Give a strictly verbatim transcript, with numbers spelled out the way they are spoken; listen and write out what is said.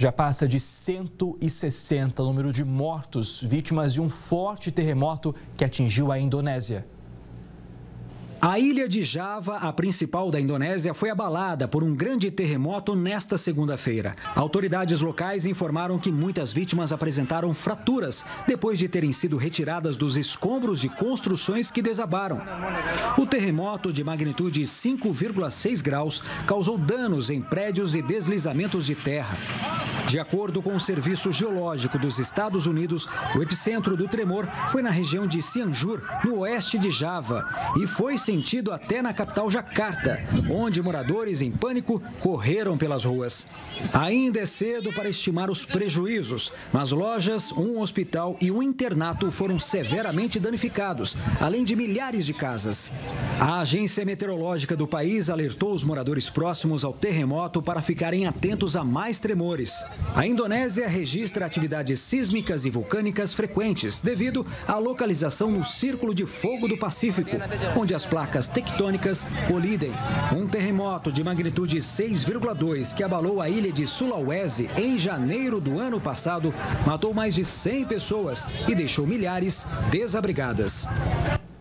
Já passa de cento e sessenta o número de mortos vítimas de um forte terremoto que atingiu a Indonésia. A ilha de Java, a principal da Indonésia, foi abalada por um grande terremoto nesta segunda-feira. Autoridades locais informaram que muitas vítimas apresentaram fraturas depois de terem sido retiradas dos escombros de construções que desabaram. O terremoto, de magnitude cinco vírgula seis graus, causou danos em prédios e deslizamentos de terra. De acordo com o Serviço Geológico dos Estados Unidos, o epicentro do tremor foi na região de Cianjur, no oeste de Java, e foi sentido até na capital Jakarta, onde moradores em pânico correram pelas ruas. Ainda é cedo para estimar os prejuízos, mas lojas, um hospital e um internato foram severamente danificados, além de milhares de casas. A agência meteorológica do país alertou os moradores próximos ao terremoto para ficarem atentos a mais tremores. A Indonésia registra atividades sísmicas e vulcânicas frequentes devido à localização no Círculo de Fogo do Pacífico, onde as placas tectônicas colidem. Um terremoto de magnitude seis vírgula dois que abalou a ilha de Sulawesi em janeiro do ano passado matou mais de cem pessoas e deixou milhares desabrigadas.